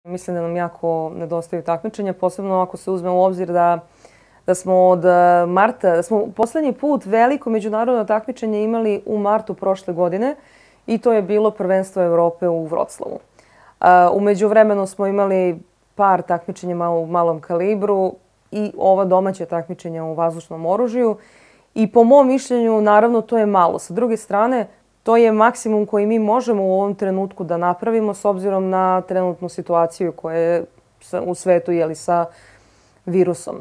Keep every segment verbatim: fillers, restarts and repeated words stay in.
Mislim da nam jako nedostaju takmičenja, posebno ako se uzme u obzir da, da smo od marta, da smo poslednji put veliko međunarodno takmičenje imali u martu prošle godine i to je bilo prvenstvo Evrope u Vroclavu. U međuvremenu smo imali par takmičenja u malom kalibru i ova domaća takmičenja u vazdušnom oružju i po mom mišljenju, naravno, to je malo. Sa druge strane, to je maksimum koji mi možemo u ovom trenutku da napravimo s obzirom na trenutnu situaciju koja je u svetu, jeli, sa virusom.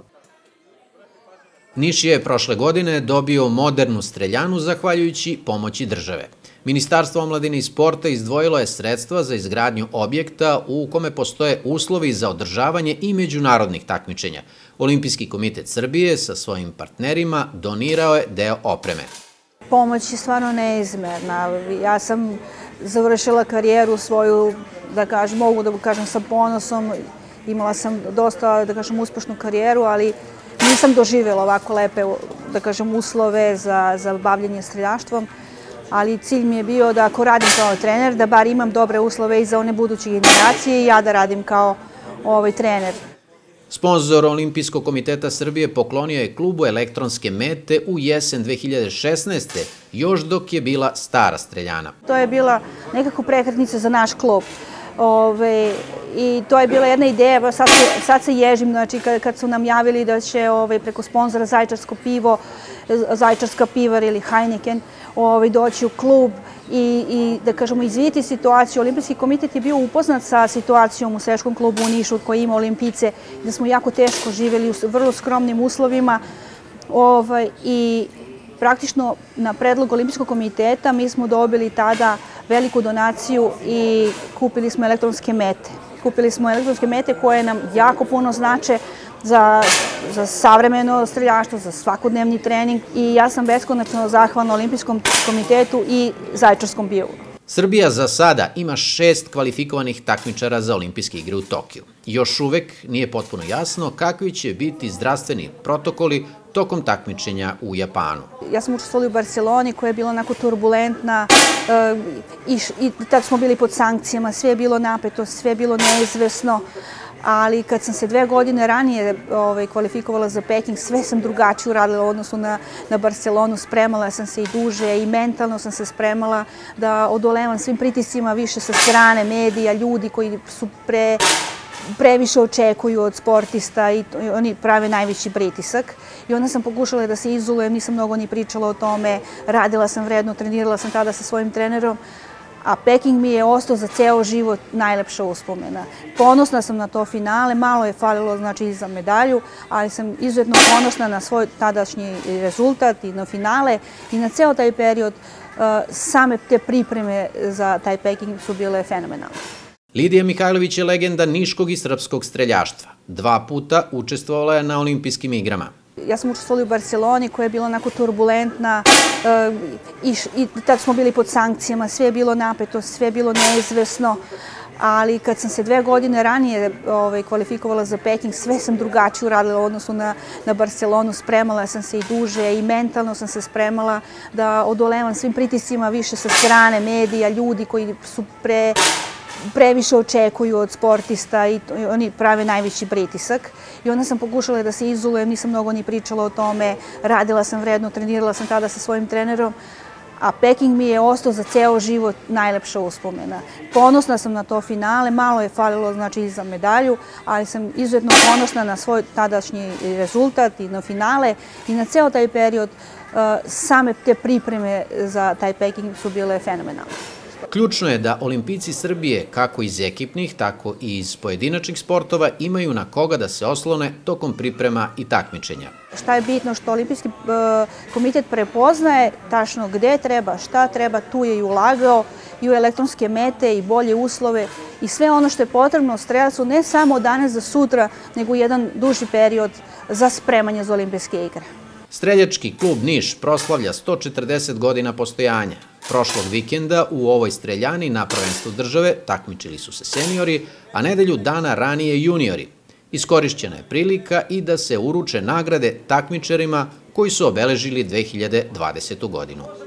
Niš je prošle godine dobio modernu streljanu zahvaljujući pomoći države. Ministarstvo omladine i sporta izdvojilo je sredstva za izgradnju objekta u kome postoje uslovi za održavanje i međunarodnih takmičenja. Olimpijski komitet Srbije sa svojim partnerima donirao je deo opreme. Pomoć je stvarno neizmerna. Ja sam završila karijeru svoju, da kažem, mogu da kažem sa ponosom. Imala sam dosta, da kažem, uspešnu karijeru, ali nisam doživjela ovako lepe, da kažem, uslove za, za bavljanje streljaštvom. Ali cilj mi je bio da ako radim kao trener, da bar imam dobre uslove i za one buduće generacije i ja da radim kao ovaj trener. Sponzor Olimpijskog komiteta Srbije poklonio je klubu elektronske mete u jesen dve hiljade šesnaeste. još dok je bila stara streljana. To je bila nekako prekretnica za naš klub. Ove, I to je bila jedna ideja, sad se, sad se ježim, znači kad, kad su nam javili da će ove, preko sponzora Zaječarsko pivo, Zaječarska pivar ili Heineken ove, doći u klub i, i da kažemo izvidjeti situaciju. Olimpijski komitet je bio upoznat sa situacijom u Streljačkom klubu u Nišu koji ima olimpijice, da smo jako teško živjeli u vrlo skromnim uslovima ove, i praktično na predlog Olimpijskog komiteta mi smo dobili tada veliku donaciju i kupili smo elektronske mete. Kupili smo elektronske mete koje nam jako puno znače za, za savremeno streljaštvo, za svakodnevni trening i ja sam beskonačno zahvalna Olimpijskom komitetu i Zaječarskom pivu. Srbija za sada ima šest kvalifikovanih takmičara za olimpijske igre u Tokiju. Još uvek nije potpuno jasno kakvi će biti zdravstveni protokoli tokom takmičenja u Japanu. Ja sam učestvovala u Barceloni koja je bila onako turbulentna i, i tad smo bili pod sankcijama, sve je bilo napeto, sve je bilo neizvesno. Ali kad sam se dve godine ranije ovaj, kvalifikovala za Peking, sve sam drugačije uradila u odnosu na, na Barcelonu. Spremala sam se i duže i mentalno sam se spremala da odolevam svim pritiscima više sa strane medija, ljudi koji su pre, previše očekuju od sportista i oni prave najveći pritisak. I onda sam pokušala da se izolujem, nisam mnogo ni pričala o tome, radila sam vredno, trenirala sam tada sa svojim trenerom. A Peking mi je ostao za ceo život najlepša uspomena. Ponosna sam na to finale, malo je falilo znači i za medalju, ali sam izuzetno ponosna na svoj tadašnji rezultat i na finale i na ceo taj period. Same te pripreme za taj Peking su bile fenomenalne. Lidija Mihajlović je legenda niškog i srpskog streljaštva. Dva puta učestvovala je na olimpijskim igrama. Ja sam učestvovala u Barceloni koja je bila onako turbulentna i, i tad smo bili pod sankcijama, sve je bilo napeto, sve je bilo neizvesno. Ali kad sam se dve godine ranije ovaj, kvalifikovala za Peking, sve sam drugačije uradila u odnosu na, na Barcelonu. Spremala sam se i duže i mentalno sam se spremala da odolevam svim pritiscima više sa strane medija, ljudi koji su pre... previše očekuju od sportista i oni prave najveći pritisak. I onda sam pokušala da se izolujem, nisam mnogo ni pričala o tome, radila sam vredno, trenirala sam tada sa svojim trenerom, a Peking mi je ostao za ceo život najlepša uspomena. Ponosna sam na to finale, malo je falilo znači i za medalju, ali sam izuzetno ponosna na svoj tadašnji rezultat i na finale i na ceo taj period. Same te pripreme za taj Peking su bile fenomenalne. Ključno je da olimpijci Srbije, kako iz ekipnih, tako i iz pojedinačnih sportova, imaju na koga da se oslone tokom priprema i takmičenja. Šta je bitno što Olimpijski komitet prepoznaje tačno gde treba, šta treba, tu je i ulagao i u elektronske mete i bolje uslove i sve ono što je potrebno strelcu ne samo danas za sutra, nego jedan duži period za spremanje za olimpijske igre. Streljački klub Niš proslavlja sto četrdeset godina postojanja. Prošlog vikenda u ovoj streljani na prvenstvu države takmičili su se seniori, a nedelju dana ranije juniori. Iskorišćena je prilika i da se uruče nagrade takmičarima koji su obeležili dve hiljade dvadesetu godinu.